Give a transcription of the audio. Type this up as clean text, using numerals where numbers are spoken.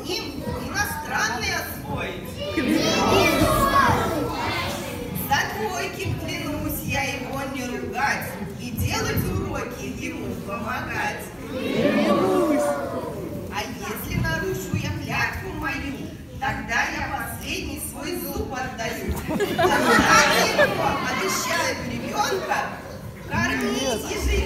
ним иностранный освоить. За двойки клянусь я его не ругать и делать уроки ему помогать. А если нарушу я клятву мою, тогда я последний свой зуб отдаю. Тогда его обещаю ребенка кормить ежедневно.